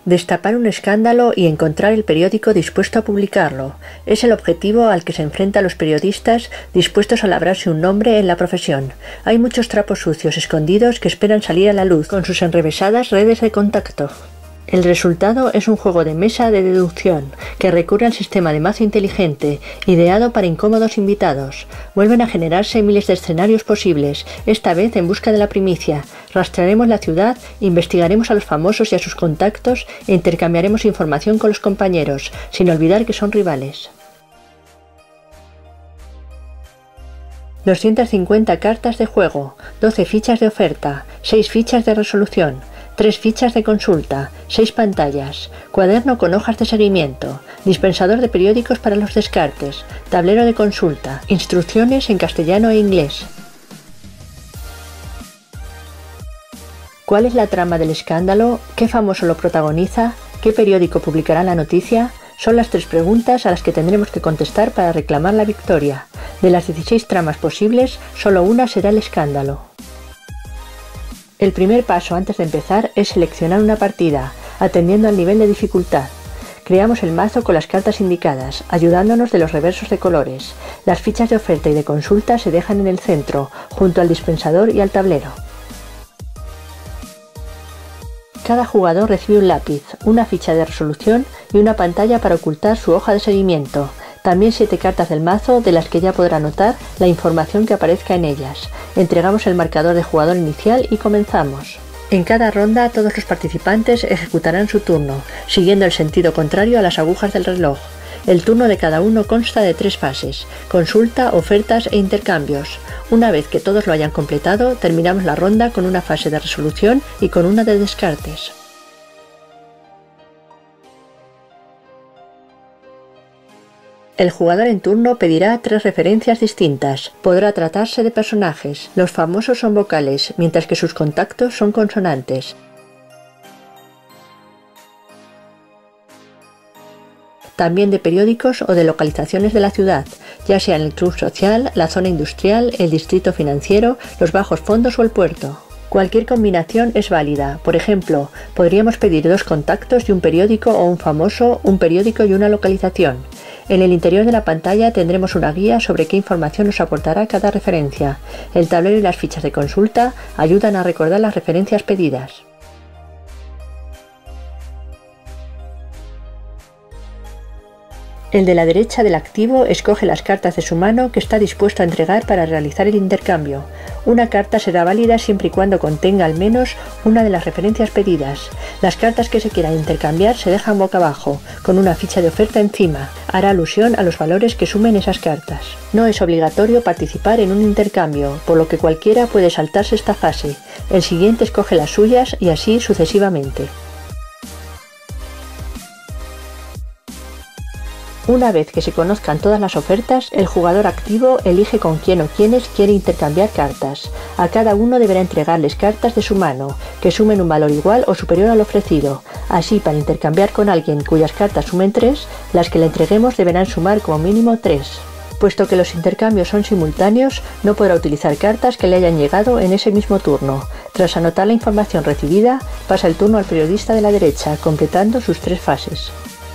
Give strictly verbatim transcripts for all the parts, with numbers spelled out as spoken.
Destapar un escándalo y encontrar el periódico dispuesto a publicarlo. Es el objetivo al que se enfrentan los periodistas dispuestos a labrarse un nombre en la profesión. Hay muchos trapos sucios escondidos que esperan salir a la luz con sus enrevesadas redes de contacto. El resultado es un juego de mesa de deducción que recurre al sistema de mazo inteligente, ideado para incómodos invitados. Vuelven a generarse miles de escenarios posibles, esta vez en busca de la primicia. Rastrearemos la ciudad, investigaremos a los famosos y a sus contactos e intercambiaremos información con los compañeros, sin olvidar que son rivales. doscientas cincuenta cartas de juego, doce fichas de oferta, seis fichas de resolución, tres fichas de consulta, seis pantallas, cuaderno con hojas de seguimiento, dispensador de periódicos para los descartes, tablero de consulta, instrucciones en castellano e inglés. ¿Cuál es la trama del escándalo? ¿Qué famoso lo protagoniza? ¿Qué periódico publicará la noticia? Son las tres preguntas a las que tendremos que contestar para reclamar la victoria. De las dieciséis tramas posibles, solo una será el escándalo. El primer paso antes de empezar es seleccionar una partida, atendiendo al nivel de dificultad. Creamos el mazo con las cartas indicadas, ayudándonos de los reversos de colores. Las fichas de oferta y de consulta se dejan en el centro, junto al dispensador y al tablero. Cada jugador recibe un lápiz, una ficha de resolución y una pantalla para ocultar su hoja de seguimiento. También siete cartas del mazo de las que ya podrá notar la información que aparezca en ellas. Entregamos el marcador de jugador inicial y comenzamos. En cada ronda todos los participantes ejecutarán su turno, siguiendo el sentido contrario a las agujas del reloj. El turno de cada uno consta de tres fases: consulta, ofertas e intercambios. Una vez que todos lo hayan completado, terminamos la ronda con una fase de resolución y con una de descartes. El jugador en turno pedirá tres referencias distintas. Podrá tratarse de personajes. Los famosos son vocales, mientras que sus contactos son consonantes. También de periódicos o de localizaciones de la ciudad, ya sea en el club social, la zona industrial, el distrito financiero, los bajos fondos o el puerto. Cualquier combinación es válida. Por ejemplo, podríamos pedir dos contactos y un periódico o un famoso, un periódico y una localización. En el interior de la pantalla tendremos una guía sobre qué información nos aportará cada referencia. El tablero y las fichas de consulta ayudan a recordar las referencias pedidas. El de la derecha del activo escoge las cartas de su mano que está dispuesto a entregar para realizar el intercambio. Una carta será válida siempre y cuando contenga al menos una de las referencias pedidas. Las cartas que se quieran intercambiar se dejan boca abajo, con una ficha de oferta encima. Hará alusión a los valores que sumen esas cartas. No es obligatorio participar en un intercambio, por lo que cualquiera puede saltarse esta fase. El siguiente escoge las suyas y así sucesivamente. Una vez que se conozcan todas las ofertas, el jugador activo elige con quién o quiénes quiere intercambiar cartas. A cada uno deberá entregarles cartas de su mano, que sumen un valor igual o superior al ofrecido. Así, para intercambiar con alguien cuyas cartas sumen tres, las que le entreguemos deberán sumar como mínimo tres. Puesto que los intercambios son simultáneos, no podrá utilizar cartas que le hayan llegado en ese mismo turno. Tras anotar la información recibida, pasa el turno al periodista de la derecha, completando sus tres fases.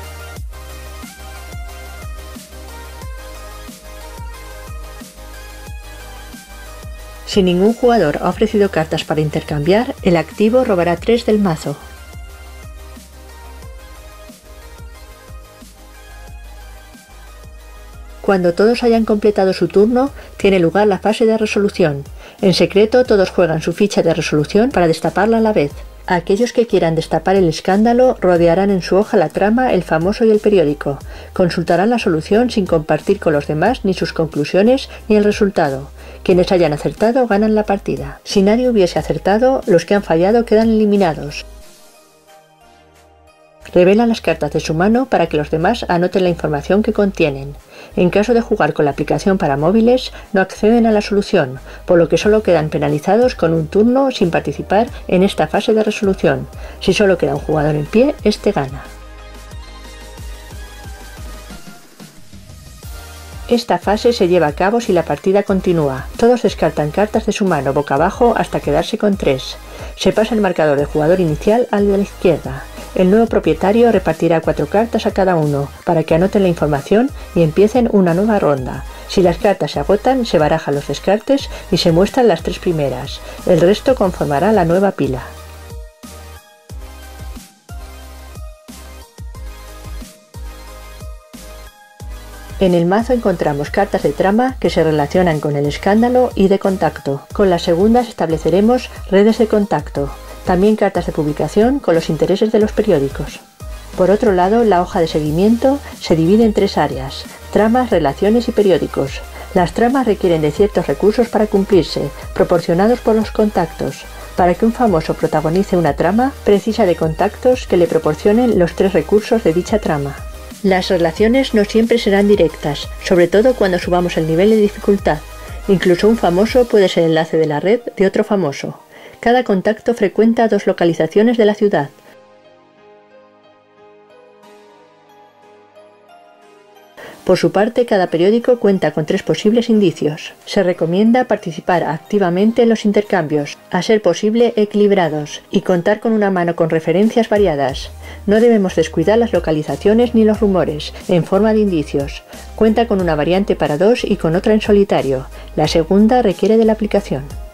Si ningún jugador ha ofrecido cartas para intercambiar, el activo robará tres del mazo. Cuando todos hayan completado su turno, tiene lugar la fase de resolución. En secreto, todos juegan su ficha de resolución para destaparla a la vez. Aquellos que quieran destapar el escándalo rodearán en su hoja la trama, el famoso y el periódico. Consultarán la solución sin compartir con los demás ni sus conclusiones ni el resultado. Quienes hayan acertado ganan la partida. Si nadie hubiese acertado, los que han fallado quedan eliminados. Revelan las cartas de su mano para que los demás anoten la información que contienen. En caso de jugar con la aplicación para móviles, no acceden a la solución, por lo que solo quedan penalizados con un turno sin participar en esta fase de resolución. Si solo queda un jugador en pie, este gana. Esta fase se lleva a cabo si la partida continúa. Todos descartan cartas de su mano boca abajo hasta quedarse con tres. Se pasa el marcador del jugador inicial al de la izquierda. El nuevo propietario repartirá cuatro cartas a cada uno para que anoten la información y empiecen una nueva ronda. Si las cartas se agotan, se barajan los descartes y se muestran las tres primeras. El resto conformará la nueva pila. En el mazo encontramos cartas de trama que se relacionan con el escándalo y de contacto. Con las segundas estableceremos redes de contacto. También cartas de publicación con los intereses de los periódicos. Por otro lado, la hoja de seguimiento se divide en tres áreas: tramas, relaciones y periódicos. Las tramas requieren de ciertos recursos para cumplirse, proporcionados por los contactos. Para que un famoso protagonice una trama, precisa de contactos que le proporcionen los tres recursos de dicha trama. Las relaciones no siempre serán directas, sobre todo cuando subamos el nivel de dificultad. Incluso un famoso puede ser enlace de la red de otro famoso. Cada contacto frecuenta dos localizaciones de la ciudad. Por su parte, cada periódico cuenta con tres posibles indicios. Se recomienda participar activamente en los intercambios, a ser posible equilibrados, y contar con una mano con referencias variadas. No debemos descuidar las localizaciones ni los rumores, en forma de indicios. Cuenta con una variante para dos y con otra en solitario. La segunda requiere de la aplicación.